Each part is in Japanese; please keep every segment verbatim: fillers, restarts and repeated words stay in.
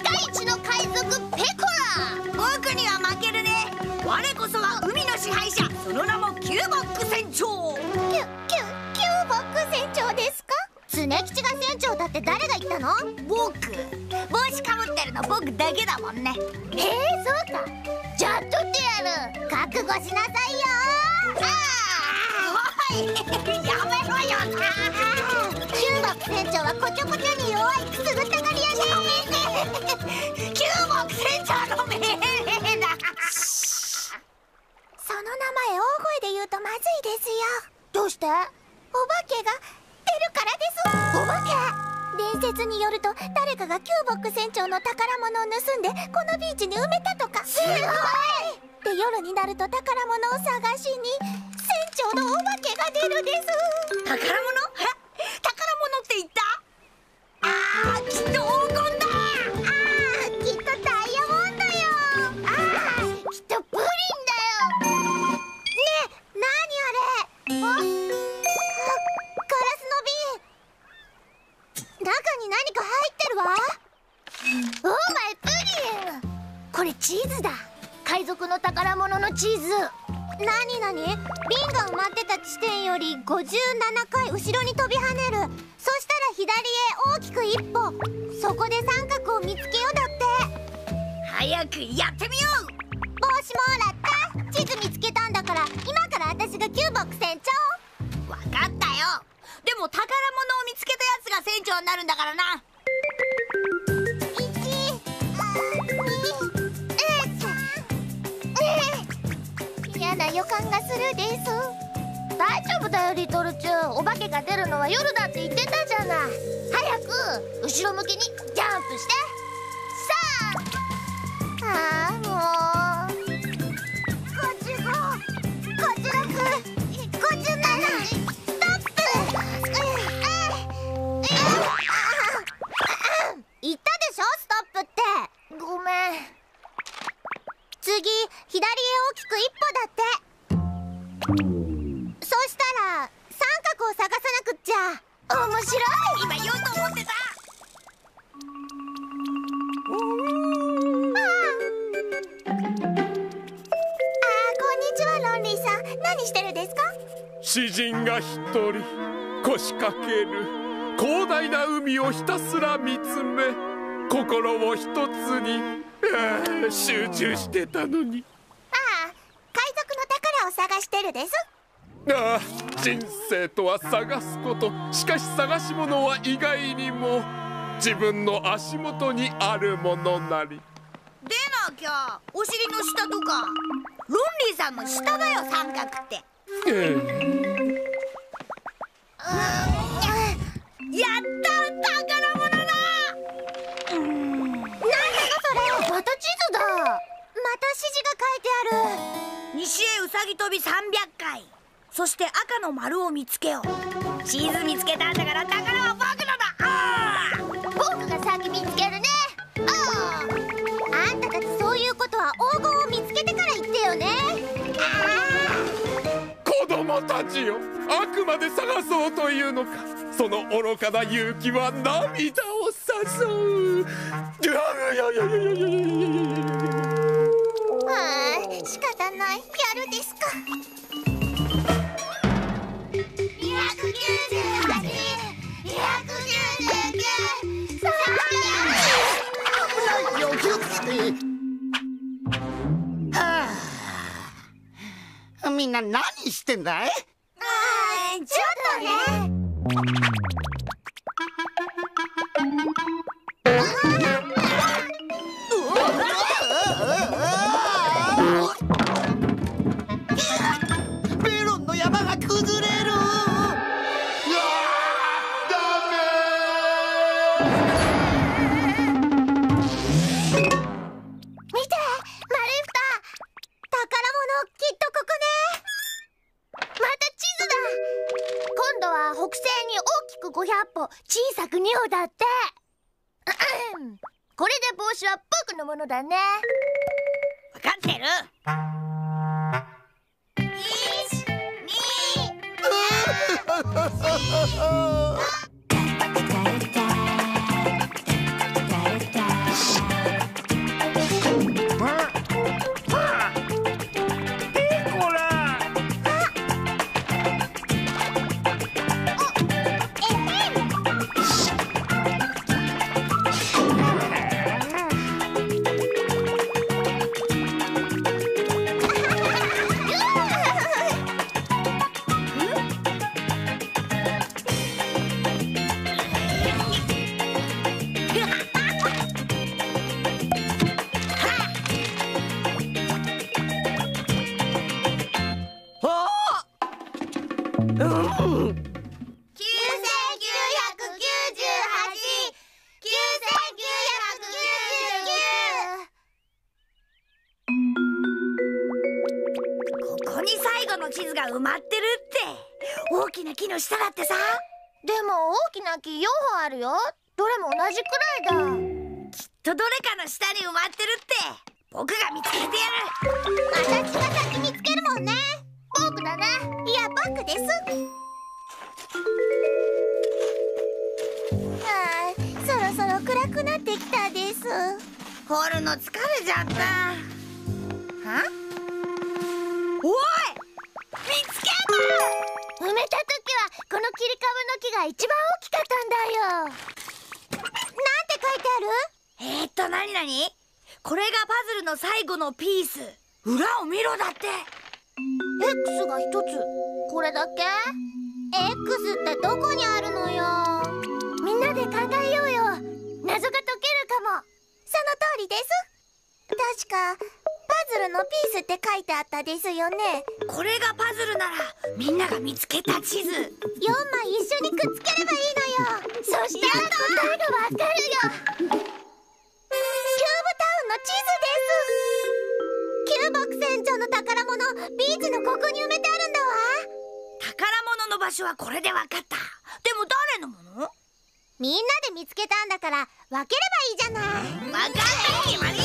界一の海賊ペコラ。 僕には負けるね。我こそは海の支配者、その名もキューボック船長。 キュキュキューボック船長ですか？常吉が船長だって誰が言ったの？ 僕、帽子かぶってるの僕だけだもんね。 えー、そうか。じゃあ取ってやる。覚悟しなさいよ。 ああ、おいやめろよ。 キューボック船長はこちょこちょに弱いくすぐったがり屋で。 キューボック船長の命令だ。 その名前大声で言うとまずいですよ。どうして？お化けが出るからです。お化け？伝説によると誰かがキューボック船長の宝物を盗んでこのビーチに埋めたとか。すごい！で夜になると宝物を探しに船長のお化けが出るです。 宝物？え？宝物って言った？ああ、きっと黄金だ。 ああ、きっとダイヤモンドよ。ああ、きっとプリンだよ。ねえ、なにあれ？あ、あ、ガラスの瓶。中に何か入ってるわ。オーマイプリン。これチーズだ。海賊の宝物のチーズ。なになに？瓶が埋まってた地点よりごじゅうななかい後ろに飛び跳ねる。そしたら左へ大きく一歩。そこで三角を見つけようだって。 早くやってみよう。 帽子もらった。地図見つけたんだから今から私がキューボック船長。 わかったよ。でも宝物を見つけたやつが船長になるんだからな。嫌な予感がするです。大丈夫だよリトルチュー。お化けが出るのは夜だって言ってたじゃない。早く後ろ向きにジャンプして。さあ。ああもうごじゅうご、ごじゅうろく、ごじゅうなな、ストップ。言ったでしょストップって。ごめん。次、左へ大きく一歩だって。そしたら三角を探さなくっちゃ。面白い。 今言おうと思ってた。 ああ、こんにちはロンリーさん。何してるですか？ 詩人が一人腰掛ける広大な海をひたすら見つめ、心を一つにああ集中してたのに。 ああ、海賊の宝を探してるです。 ああ、人生とは探すこと。しかし探し物は意外にも自分の足元にあるものなり。 でなきゃお尻の下とか。ロンリーさんの下だよ三角って。 ええ、 やった宝物だ。 なんだかそれ。また地図だ。また指示が書いてある。 西へうさぎ跳びさんびゃっかい。そして赤の丸を見つけよう。地図見つけたんだから宝は僕のだ。ああ、 僕が先見つけるね。ああ、あんたたちそういうことは黄金を見つけてから言ってよね。 子供たちよ、あくまで探そうというのか。その愚かな勇気は涙を誘う。いやいやいやいやいやいやいやいや。 ああ、仕方ない。やるですか。にひゃくきゅうじゅうはち、にひゃくきゅうじゅうきゅう、さんびゃく。危ないよ、気をつけて。 はあ、みんな何してんだい？ ああ、ちょっとね。 メロンの山が崩れる。 ごひゃっぽ、小さくにほだって。これで帽子は僕のものだね。 分かってる。 いち、に、さんきゅうせんきゅうひゃくきゅうじゅうはち、きゅうせんきゅうひゃくきゅうじゅうきゅう。ここに最後の地図が埋まってるって。大きな木の下だってさ。 でも大きな木よんほんあるよ。どれも同じくらいだ。 きっとどれかの下に埋まってるって。僕が見つけてやる。 私が先見つけるもんね。 僕だな。 いや僕です。ああ、そろそろ暗くなってきたです。 掘るの疲れちゃった。は？おい！見つけた！ 埋めた時はこの切り株の木が一番大きかったんだよ。なんて書いてある？ えー、っとなになに？これがパズルの最後のピース。裏を見ろだって。 X が一つ。これだけ？ X ってどこにあるのよ。みんなで考えようよ。謎が解けるかも。その通りです。確かパズルのピースって書いてあったですよね。 これがパズルならみんなが見つけた地図。よんまい一緒にくっつければいいのよ。そしたら答えがわかるよ。キューブタウンの地図です。キューボック船長の宝物、ビーチのここに埋めてあるんだわ。 宝物の場所はこれでわかった。でも誰のもの？ みんなで見つけたんだから分ければいいじゃない。 わかんない決まり。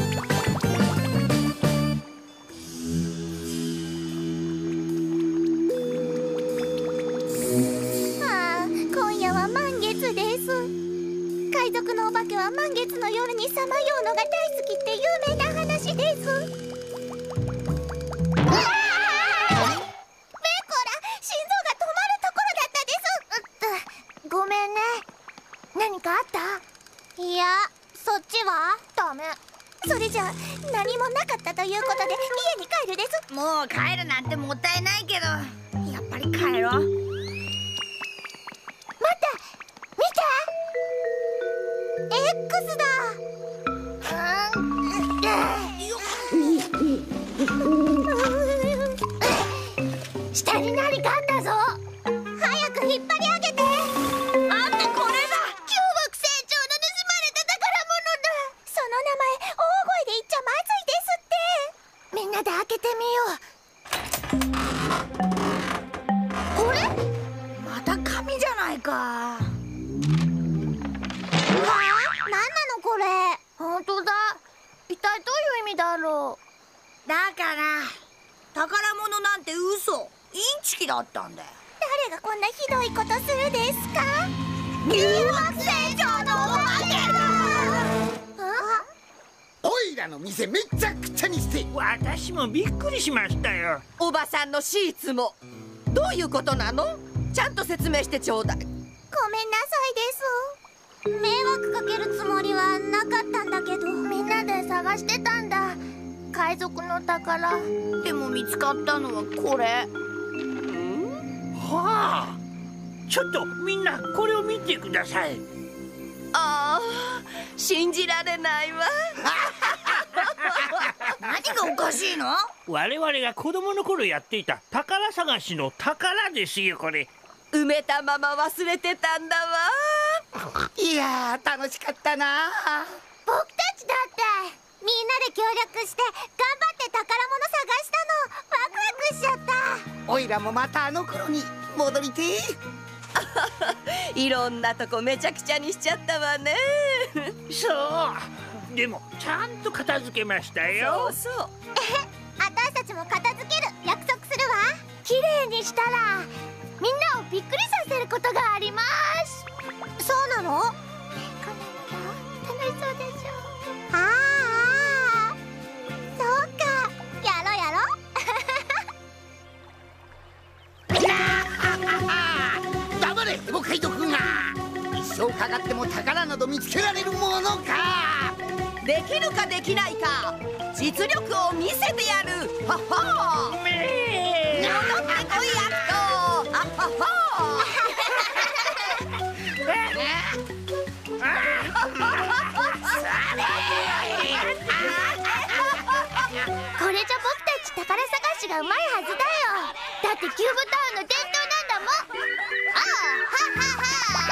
ああ、今夜は満月です。海賊のお化けは満月の夜にさまようのが大好きって有名な話です。うわあ！メコラ、心臓が止まるところだったです。ごめんね。何かあった？いや、そっちは？ダメ。それじゃあ何もなかったということで家に帰るです。 もう帰るなんてもったいないけど、やっぱり帰ろう。 待って、見て、 X だ。下に何かあったぞ。早く引っ張り上げて。あんたこれだ。キューボック船長の盗まれた宝物だ。その名前大声で言っちゃまずいですって。みんなで開けてみよう。これまた紙じゃないか。 うわあ、何なのこれ。本当だ。一体どういう意味だろう。 だから宝物なんて嘘、インチキだったんだよ。 誰がこんなひどいことするですか。 キューボック船長のお化けだ。 あ、 おいらの店めちゃくちゃにして。 私もびっくりしましたよ。 おばさんのシーツもどういうことなの？ちゃんと説明してちょうだい。 ごめんなさいです。迷惑かけるつもりはなかったんだけど。みんなで探してたんだ。海賊の宝。 でも見つかったのはこれ。 はあ、ちょっとみんなこれを見てください。 ああ、信じられないわ。 何がおかしいの？ 我々が子供の頃やっていた宝探しの宝ですよ、これ。 埋めたまま忘れてたんだわ。 いやー、楽しかったな。 僕たちだってみんなで協力して頑張って宝物探したの。ワクワクしちゃった。 おいらもまたあの頃に戻りていろんなとこめちゃくちゃにしちゃったわね。 そう、でもちゃんと片付けましたよ。 そうそう。 私たちも片付ける約束するわ。綺麗にしたらみんなをびっくりさせることがあります。そうなの？楽しそうでしょ。ああ、そうか。やろやろ。 黙れ、ヘボ海賊が。一生かかっても宝など見つけられるものか。 できるかできないか、実力を見せてやる。はっはー。 めー戻ってこいアクト。あっはっはこれじゃ僕たち宝探ししがうまいはずだよ。だってキューブタウンの伝統なんだもん。ああははは